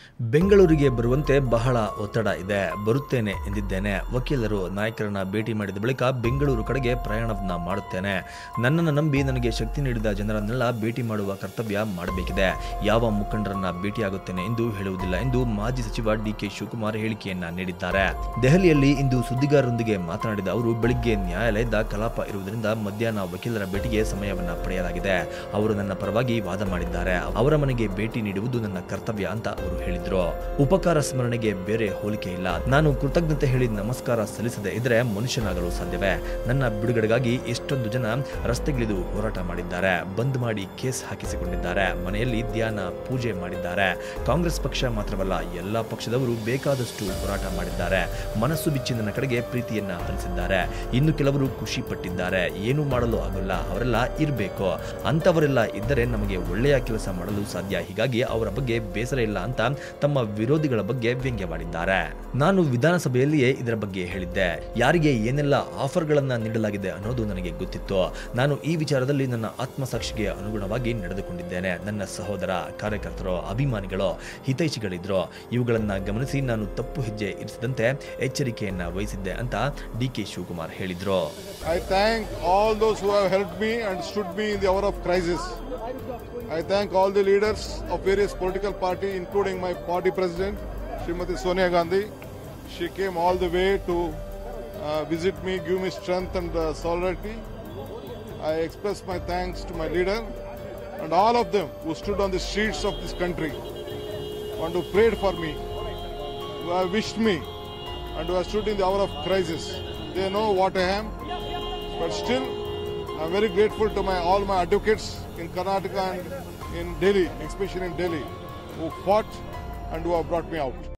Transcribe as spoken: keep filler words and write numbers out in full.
ಬೆಂಗಳೂರಿಗೆ ಬರುವಂತೆ ಬಹಳ ಒತ್ತಡ ಇದೆ. ಬರುತ್ತೇನೆ ಎಂದಿದ್ದೇನೆ. ವಕೀಲರು ನಾಯಕರನ್ನ ಭೇಟಿ ಮಾಡಿದ ಬಳಿಕ ಬೆಂಗಳೂರು ಕಡೆಗೆ ಪ್ರಯಾಣವನ್ನ ಮಾಡುತ್ತೇನೆ. ನನ್ನನ್ನು ನಂಬಿ ನನಗೆ ಶಕ್ತಿ ನೀಡಿದ ಜನರನ್ನೆಲ್ಲ ಭೇಟಿ ಮಾಡುವ ಕರ್ತವ್ಯ ಮಾಡಬೇಕಿದೆ. ಯಾವ ಮುಖಂಡರನ್ನ ಭೇಟಿಯಾಗುತ್ತೇನೆ ಎಂದು ಹೇಳುವುದಿಲ್ಲ ಎಂದು ಮಾಜಿ ಸಚಿವ ಡಿ ಕೆ ಶಿವಕುಮಾರ್ ಹೇಳಿಕೆಯನ್ನ ನೀಡಿದ್ದಾರೆ. ದೆಹಲಿಯಲ್ಲಿ ಇಂದು ಸುದ್ದಿಗಾರರೊಂದಿಗೆ ಮಾತನಾಡಿದ ಅವರು, ಬೆಳಿಗ್ಗೆ ನ್ಯಾಯಾಲಯದ ಕಲಾಪ ಇರುವುದರಿಂದ ಮಧ್ಯಾಹ್ನ ವಕೀಲರ ಭೇಟಿಗೆ ಸಮಯವನ್ನ ಪಡೆಯಲಾಗಿದೆ. ಅವರು ನನ್ನ ಪರವಾಗಿ ವಾದ ಮಾಡಿದ್ದಾರೆ. ಅವರ ಮನೆಗೆ ಭೇಟಿ ನೀಡುವುದು ನನ್ನ ಕರ್ತವ್ಯ ಅಂತ ಅವರು ಹೇಳಿದರು. ಉಪಕಾರ ಸ್ಮರಣೆಗೆ ಬೇರೆ ಹೋಲಿಕೆ ಇಲ್ಲ. ನಾನು ಕೃತಜ್ಞತೆ ಹೇಳಿ ನಮಸ್ಕಾರ ಸಲ್ಲಿಸದೆ ಇದ್ರೆ ಮನುಷ್ಯನಾಗಲು ಸಾಧ್ಯವೇ? ನನ್ನ ಬಿಡುಗಡೆಗಾಗಿ ಎಷ್ಟೊಂದು ಜನ ರಸ್ತೆಗಿಳಿದು ಹೋರಾಟ ಮಾಡಿದ್ದಾರೆ. ಬಂದ್ ಮಾಡಿ ಕೇಸ್ ಹಾಕಿಸಿಕೊಂಡಿದ್ದಾರೆ. ಮನೆಯಲ್ಲಿ ಧ್ಯಾನ ಪೂಜೆ ಮಾಡಿದ್ದಾರೆ. ಕಾಂಗ್ರೆಸ್ ಪಕ್ಷ ಮಾತ್ರವಲ್ಲ, ಎಲ್ಲಾ ಪಕ್ಷದವರು ಬೇಕಾದಷ್ಟು ಹೋರಾಟ ಮಾಡಿದ್ದಾರೆ. ಮನಸ್ಸು ಬಿಚ್ಚಿ ನನ್ನ ಕಡೆಗೆ ಪ್ರೀತಿಯನ್ನ ಹರಿಸಿದ್ದಾರೆ. ಇನ್ನು ಕೆಲವರು ಖುಷಿ ಪಟ್ಟಿದ್ದಾರೆ. ಏನು ಮಾಡಲು ಆಗೋಲ್ಲ, ಅವರೆಲ್ಲ ಇರಬೇಕು. ಅಂತವರೆಲ್ಲ ಇದ್ದರೆ ನಮಗೆ ಒಳ್ಳೆಯ ಕೆಲಸ ಮಾಡಲು ಸಾಧ್ಯ. ಹೀಗಾಗಿ ಅವರ ಬಗ್ಗೆ ಬೇಸರ ಇಲ್ಲ ಅಂತ ತಮ್ಮ ವಿರೋಧಿಗಳ ಬಗ್ಗೆ ವ್ಯಂಗ್ಯವಾಡಿದ್ದಾರೆ. ನಾನು ವಿಧಾನಸಭೆಯಲ್ಲಿಯೇ ಇದರ ಬಗ್ಗೆ ಹೇಳಿದ್ದೆ. ಯಾರಿಗೆ ಏನೆಲ್ಲ ಆಫರ್ಗಳನ್ನ ನೀಡಲಾಗಿದೆ ಅನ್ನೋದು ನನಗೆ ಗೊತ್ತಿತ್ತು. ನಾನು ಈ ವಿಚಾರದಲ್ಲಿ ನನ್ನ ಆತ್ಮಸಾಕ್ಷಿಗೆ ಅನುಗುಣವಾಗಿ ನಡೆದುಕೊಂಡಿದ್ದೇನೆ. ನನ್ನ ಸಹೋದರ, ಕಾರ್ಯಕರ್ತರು, ಅಭಿಮಾನಿಗಳು, ಹಿತೈಷಿಗಳಿದ್ರು. ಇವುಗಳನ್ನ ಗಮನಿಸಿ ನಾನು ತಪ್ಪು ಹೆಜ್ಜೆ ಇರಿಸದಂತೆ ಎಚ್ಚರಿಕೆಯನ್ನ ವಹಿಸಿದ್ದೆ ಅಂತ ಡಿ ಕೆ ಶಿವಕುಮಾರ್ ಹೇಳಿದ್ರು. I thank all those who have helped me and stood me in the hour of crisis. I thank all the leaders of various political parties, including my party president, Srimati Sonia Gandhi. She came all the way to uh, visit me, give me strength and uh, solidarity. I express my thanks to my leader and all of them who stood on the streets of this country and who prayed for me, who have wished me and who have stood in the hour of crisis. They know what I am, but still I am very grateful to my all my advocates in Karnataka and in Delhi, especially in Delhi, who fought and who have brought me out.